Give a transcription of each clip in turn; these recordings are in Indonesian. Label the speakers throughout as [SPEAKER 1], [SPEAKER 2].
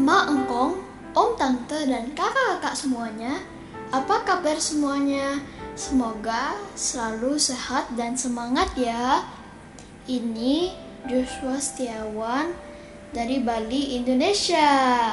[SPEAKER 1] Mama, engkong, om, tante, dan kakak-kakak semuanya. Apa kabar semuanya? Semoga selalu sehat dan semangat ya. Ini Joshua Setiawan dari Bali, Indonesia.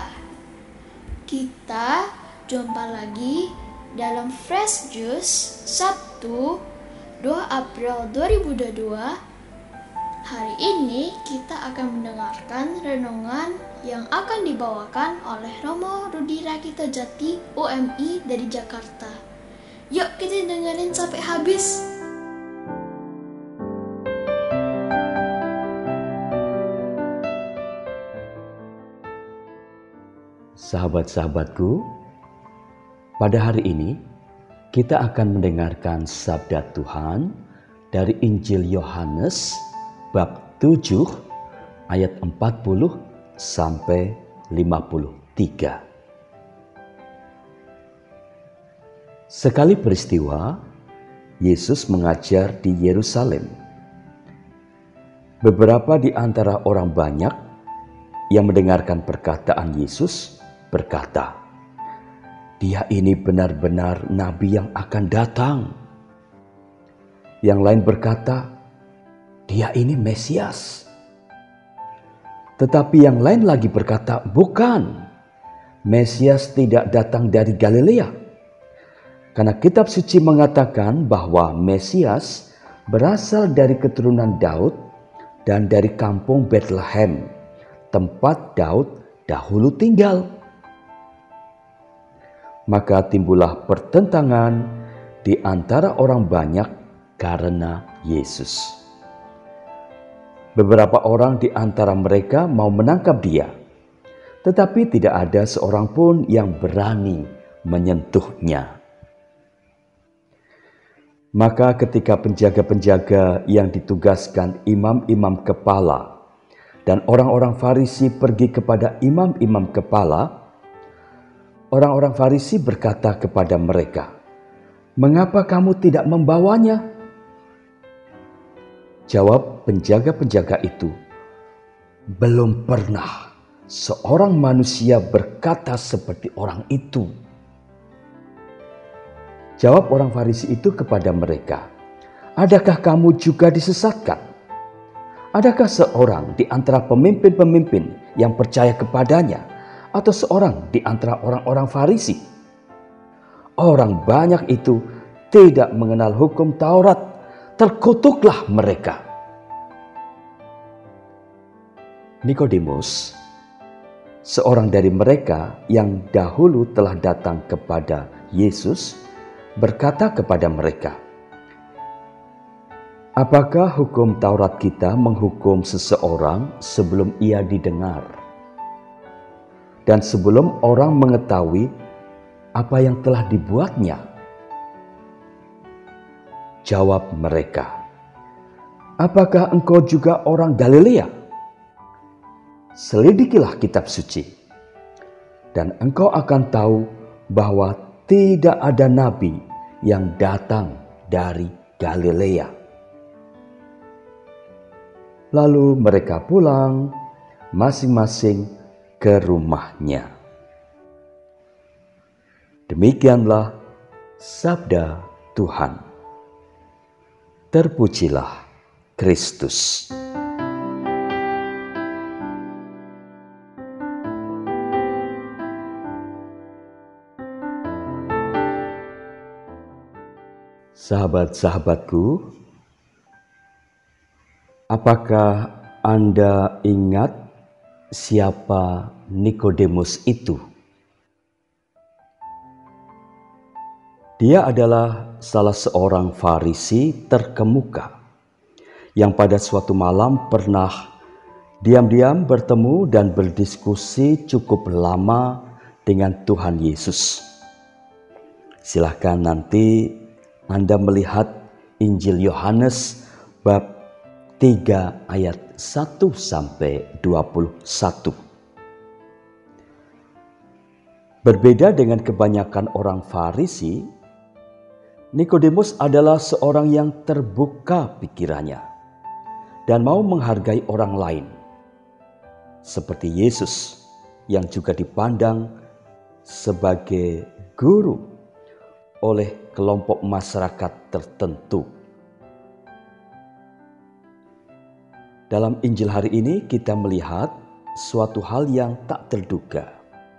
[SPEAKER 1] Kita jumpa lagi dalam Fresh Juice Sabtu 2 April 2022. Hari ini kita akan mendengarkan renungan yang akan dibawakan oleh Romo Rudi Rakito Jati, UMI dari Jakarta. Yuk kita dengerin sampai habis.
[SPEAKER 2] Sahabat-sahabatku, pada hari ini kita akan mendengarkan sabda Tuhan dari Injil Yohanes bab 7 ayat 40 sampai 53. Sekali peristiwa, Yesus mengajar di Yerusalem. Beberapa di antara orang banyak yang mendengarkan perkataan Yesus berkata, "Dia ini benar-benar nabi yang akan datang." Yang lain berkata, "Dia ini Mesias." Tetapi yang lain lagi berkata, "Bukan, Mesias tidak datang dari Galilea." Karena kitab suci mengatakan bahwa Mesias berasal dari keturunan Daud dan dari kampung Bethlehem, tempat Daud dahulu tinggal. Maka timbullah pertentangan di antara orang banyak karena Yesus. Beberapa orang di antara mereka mau menangkap dia, tetapi tidak ada seorang pun yang berani menyentuhnya. Maka ketika penjaga-penjaga yang ditugaskan imam-imam kepala dan orang-orang Farisi pergi kepada imam-imam kepala, orang-orang Farisi berkata kepada mereka, "Mengapa kamu tidak membawanya?" Jawab penjaga-penjaga itu, "Belum pernah seorang manusia berkata seperti orang itu." Jawab orang Farisi itu kepada mereka, "Adakah kamu juga disesatkan? Adakah seorang di antara pemimpin-pemimpin yang percaya kepadanya atau seorang di antara orang-orang Farisi? Orang banyak itu tidak mengenal hukum Taurat, terkutuklah mereka." Nikodemus, seorang dari mereka yang dahulu telah datang kepada Yesus, berkata kepada mereka, "Apakah hukum Taurat kita menghukum seseorang sebelum ia didengar dan sebelum orang mengetahui apa yang telah dibuatnya?" Jawab mereka, "Apakah engkau juga orang Galilea? Selidikilah kitab suci, dan engkau akan tahu bahwa tidak ada nabi yang datang dari Galilea." Lalu mereka pulang masing-masing ke rumahnya. Demikianlah sabda Tuhan. Terpujilah Kristus. Sahabat-sahabatku, apakah Anda ingat siapa Nikodemus itu? Dia adalah salah seorang Farisi terkemuka yang pada suatu malam pernah diam-diam bertemu dan berdiskusi cukup lama dengan Tuhan Yesus. Silahkan nanti Anda melihat Injil Yohanes bab 3 ayat 1 sampai 21. Berbeda dengan kebanyakan orang Farisi, Nikodemus adalah seorang yang terbuka pikirannya dan mau menghargai orang lain. Seperti Yesus, yang juga dipandang sebagai guru oleh kelompok masyarakat tertentu. Dalam Injil hari ini kita melihat suatu hal yang tak terduga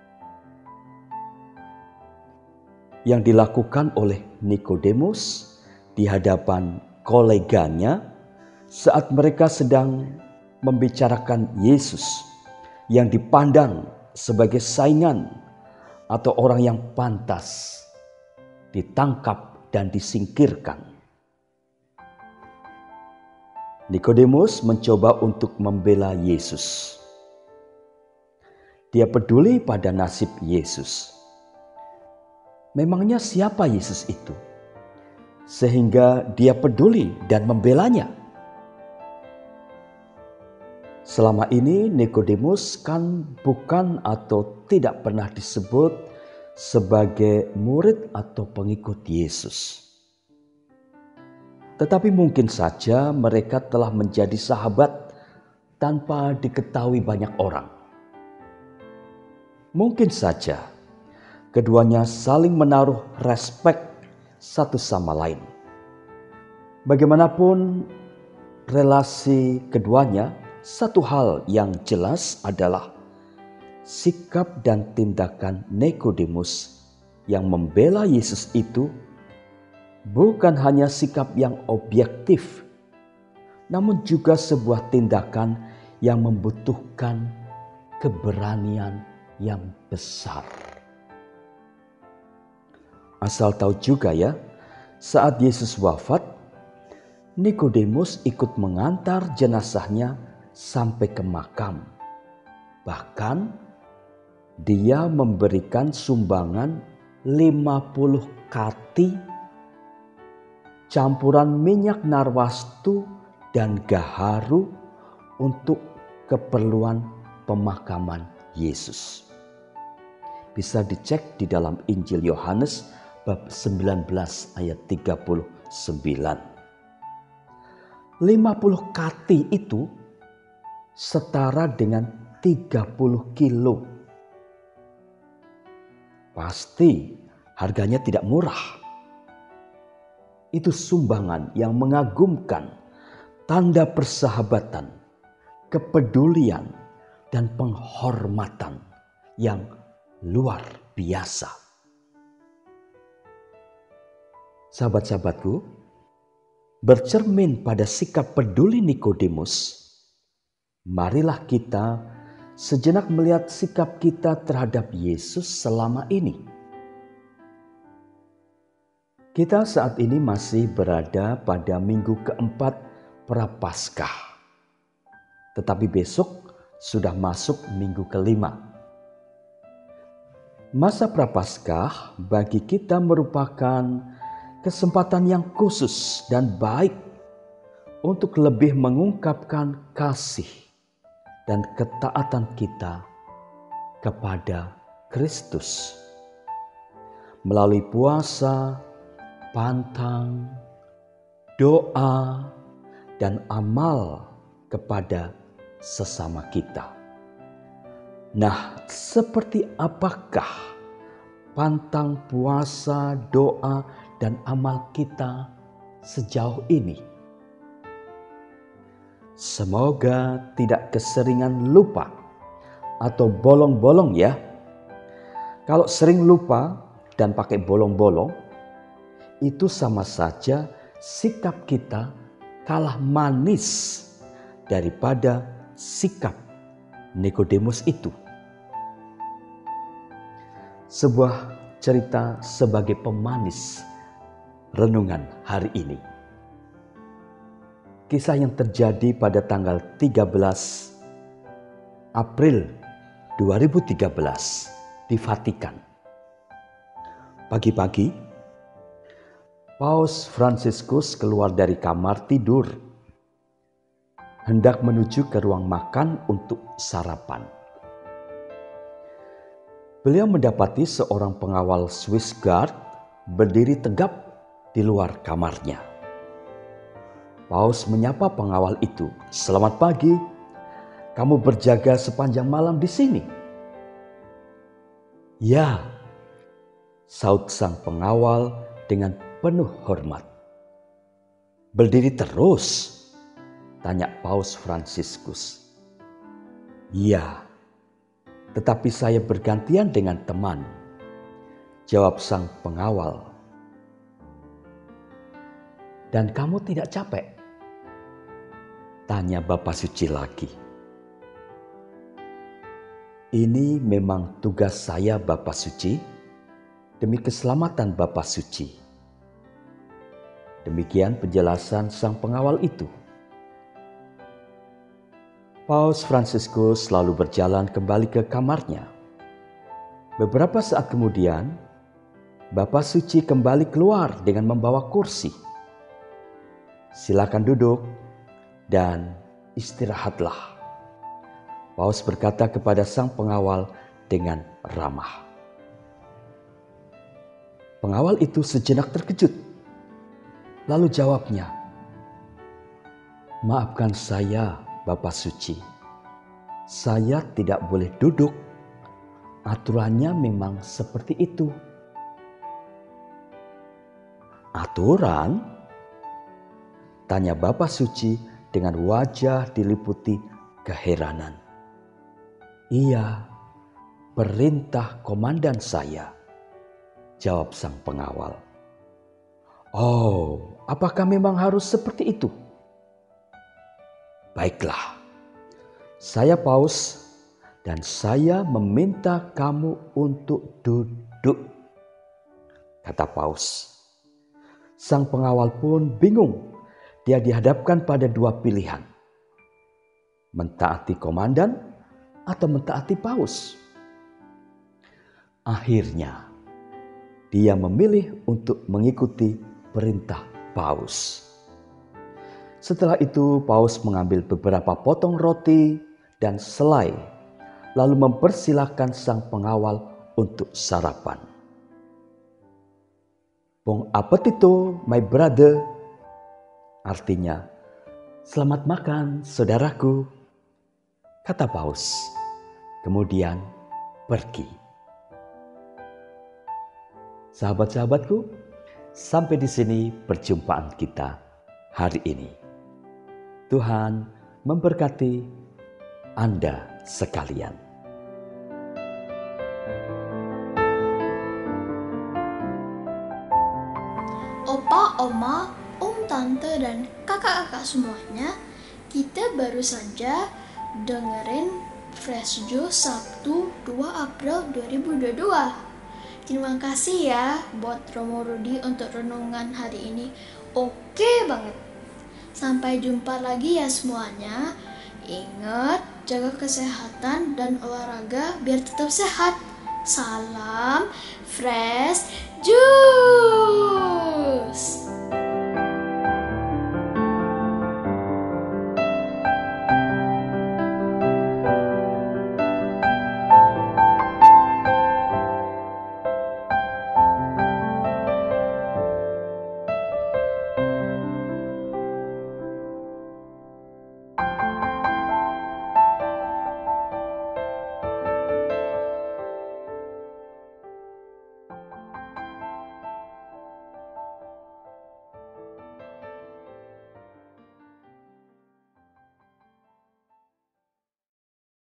[SPEAKER 2] yang dilakukan oleh Nikodemus di hadapan koleganya saat mereka sedang membicarakan Yesus yang dipandang sebagai saingan atau orang yang pantas ditangkap dan disingkirkan. Nikodemus mencoba untuk membela Yesus. Dia peduli pada nasib Yesus. Memangnya siapa Yesus itu? Sehingga dia peduli dan membelanya. Selama ini Nikodemus kan bukan atau tidak pernah disebut sebagai murid atau pengikut Yesus. Tetapi mungkin saja mereka telah menjadi sahabat tanpa diketahui banyak orang. Mungkin saja keduanya saling menaruh respek satu sama lain. Bagaimanapun relasi keduanya, satu hal yang jelas adalah sikap dan tindakan Nikodemus yang membela Yesus itu bukan hanya sikap yang objektif, namun juga sebuah tindakan yang membutuhkan keberanian yang besar. Asal tahu juga ya, saat Yesus wafat, Nikodemus ikut mengantar jenazahnya sampai ke makam. Bahkan dia memberikan sumbangan 50 kati campuran minyak narwastu dan gaharu untuk keperluan pemakaman Yesus. Bisa dicek di dalam Injil Yohanes bab 19 ayat 39. 50 kati itu setara dengan 30 kilo. Pasti harganya tidak murah. Itu sumbangan yang mengagumkan, tanda persahabatan, kepedulian, dan penghormatan yang luar biasa. Sahabat-sahabatku, bercermin pada sikap peduli Nikodemus, marilah kita sejenak melihat sikap kita terhadap Yesus selama ini. Kita saat ini masih berada pada minggu keempat Prapaskah. Tetapi besok sudah masuk minggu kelima. Masa Prapaskah bagi kita merupakan kesempatan yang khusus dan baik untuk lebih mengungkapkan kasih dan ketaatan kita kepada Kristus. Melalui puasa, pantang, doa, dan amal kepada sesama kita. Nah, seperti apakah pantang, puasa, doa, dan amal kita sejauh ini? Semoga tidak keseringan lupa atau bolong-bolong ya. Kalau sering lupa dan pakai bolong-bolong, itu sama saja sikap kita kalah manis daripada sikap Nikodemus itu. Sebuah cerita sebagai pemanis renungan hari ini. Kisah yang terjadi pada tanggal 13 April 2013 di Vatikan. Pagi-pagi, Paus Fransiskus keluar dari kamar tidur, hendak menuju ke ruang makan untuk sarapan. Beliau mendapati seorang pengawal Swiss Guard berdiri tegap di luar kamarnya. Paus menyapa pengawal itu, "Selamat pagi, kamu berjaga sepanjang malam di sini?" Ya, saut sang pengawal dengan penuh hormat. Berdiri terus, tanya Paus Fransiskus. Ya, tetapi saya bergantian dengan teman, jawab sang pengawal. Dan kamu tidak capek? Tanya Bapak Suci lagi. Ini memang tugas saya, Bapak Suci, demi keselamatan Bapak Suci. Demikian penjelasan sang pengawal itu. Paus Fransiskus lalu berjalan kembali ke kamarnya. Beberapa saat kemudian, Bapak Suci kembali keluar dengan membawa kursi. Silakan duduk dan istirahatlah. Paus berkata kepada sang pengawal dengan ramah. Pengawal itu sejenak terkejut. Lalu jawabnya, "Maafkan saya, Bapak Suci. Saya tidak boleh duduk. Aturannya memang seperti itu." "Aturan?" tanya Bapak Suci dengan wajah diliputi keheranan. "Iya, perintah komandan saya," jawab sang pengawal. "Oh, apakah memang harus seperti itu?" "Baiklah, saya Paus dan saya meminta kamu untuk duduk," kata Paus. Sang pengawal pun bingung. Dia dihadapkan pada dua pilihan. Mentaati komandan atau mentaati Paus. Akhirnya, dia memilih untuk mengikuti perintah Paus. Setelah itu, Paus mengambil beberapa potong roti dan selai, lalu mempersilahkan sang pengawal untuk sarapan. "Bon appetito, my brother," artinya, "Selamat makan, saudaraku," kata Paus. Kemudian pergi. Sahabat-sahabatku, sampai di sini perjumpaan kita hari ini. Tuhan memberkati Anda sekalian.
[SPEAKER 1] Opa, oma, om, tante, dan kakak-kakak semuanya, kita baru saja dengerin Fresh Juice Sabtu 2 April 2022. Terima kasih ya buat Romo Rudi untuk renungan hari ini. Oke banget. Sampai jumpa lagi ya semuanya. Ingat, jaga kesehatan dan olahraga biar tetap sehat. Salam Fresh Juice.